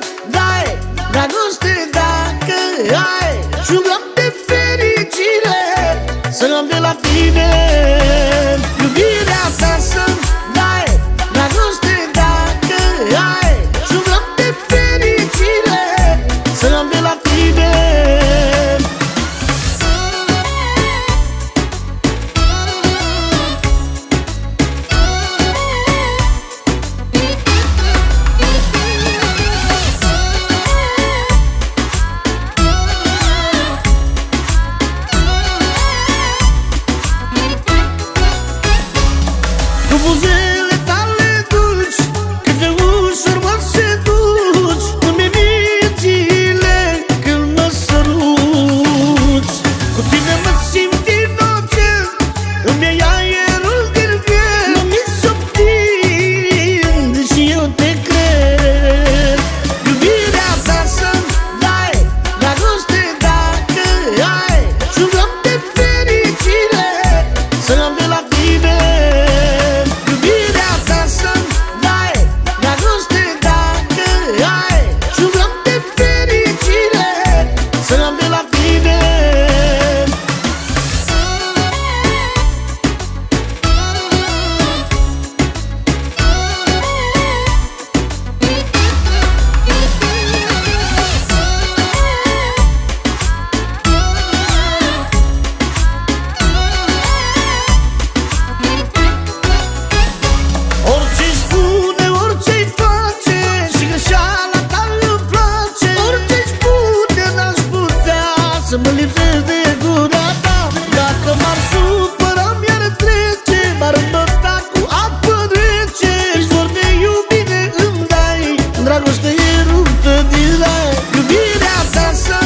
dai dragoste dacă ai și umblăm de fericire să am de la tine. Iubirea ta să-mi dai dragoste dacă ai și umblăm de fericire să am de la tine. Cu buzele tale dulci, cât de ușor mă seduci, îmi mințile când mă săruți. Cu tine mă simt inocent, îmi iei aerul din fier, mă minți obtind și eu te cred. Iubirea ta să-mi dai dragoste dacă ai și umblăm de fericire să am de la tine. Să mă lipsesc de gura ta, dacă m-ar supăra mi-ar trece, m-ar îmbăta cu apă rece. Ești vor de iubire îmi dai, dragoste e ruptă din rai. Iubirea ta să